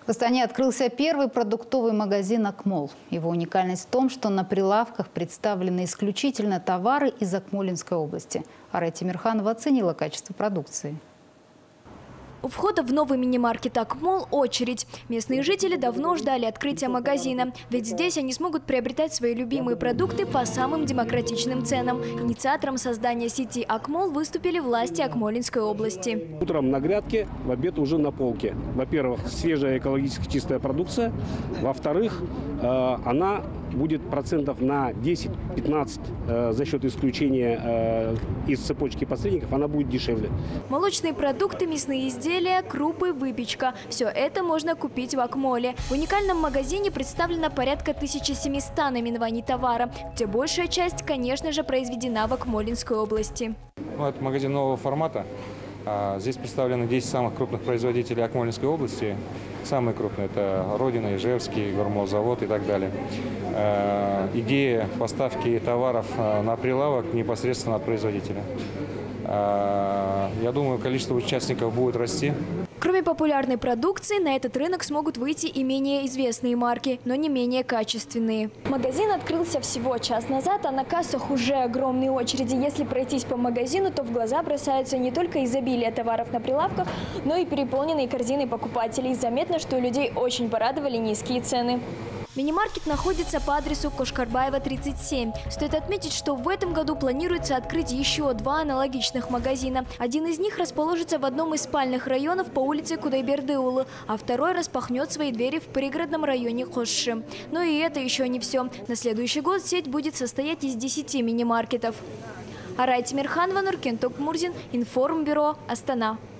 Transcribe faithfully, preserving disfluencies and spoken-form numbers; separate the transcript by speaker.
Speaker 1: В Астане открылся первый продуктовый магазин «Акмол». Его уникальность в том, что на прилавках представлены исключительно товары из Акмолинской области. Арай Тимирханова оценила качество продукции.
Speaker 2: У входа в новый мини-маркет «Акмол» очередь. Местные жители давно ждали открытия магазина. Ведь здесь они смогут приобретать свои любимые продукты по самым демократичным ценам. Инициатором создания сети «Акмол» выступили власти Акмолинской области.
Speaker 3: Утром на грядке, в обед уже на полке. Во-первых, свежая экологически чистая продукция. Во-вторых, она будет процентов на десять-пятнадцать за счет исключения из цепочки посредников, она будет дешевле.
Speaker 2: Молочные продукты, мясные изделия, крупы, выпечка. Все это можно купить в «Акмоле». В уникальном магазине представлено порядка тысячи семисот наименований товара, где большая часть, конечно же, произведена в Акмолинской области.
Speaker 4: Ну, это магазин нового формата. Здесь представлены десять самых крупных производителей Акмолинской области. Самые крупные – это Родина, Ижевский, Гормолзавод и так далее. Идея поставки товаров на прилавок непосредственно от производителя. Я думаю, количество участников будет расти.
Speaker 2: Кроме популярной продукции, на этот рынок смогут выйти и менее известные марки, но не менее качественные. Магазин открылся всего час назад, а на кассах уже огромные очереди. Если пройтись по магазину, то в глаза бросаются не только изобилие товаров на прилавках, но и переполненные корзины покупателей. Заметно, что людей очень порадовали низкие цены. Мини-маркет находится по адресу Кошкарбаева, тридцать семь. Стоит отметить, что в этом году планируется открыть еще два аналогичных магазина. Один из них расположится в одном из спальных районов по улице Кудайберды-Улы, а второй распахнет свои двери в пригородном районе Хошши. Но и это еще не все. На следующий год сеть будет состоять из десяти мини-маркетов. Арай Тимирханова, Нуркен Токмурзин, Информбюро, Астана.